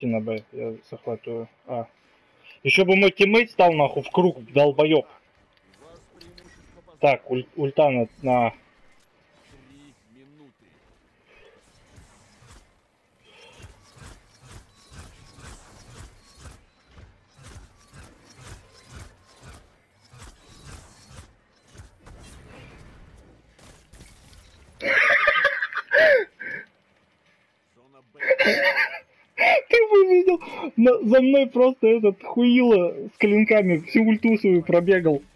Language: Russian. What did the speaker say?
идти на Б, я захватываю. А. Еще бы мой тиммейт стал нахуй в круг, долбоёб. Так, ульта на... 3 минуты. Зона Б. Ты бы видел? За мной просто этот хуило с клинками всю ульту свою пробегал.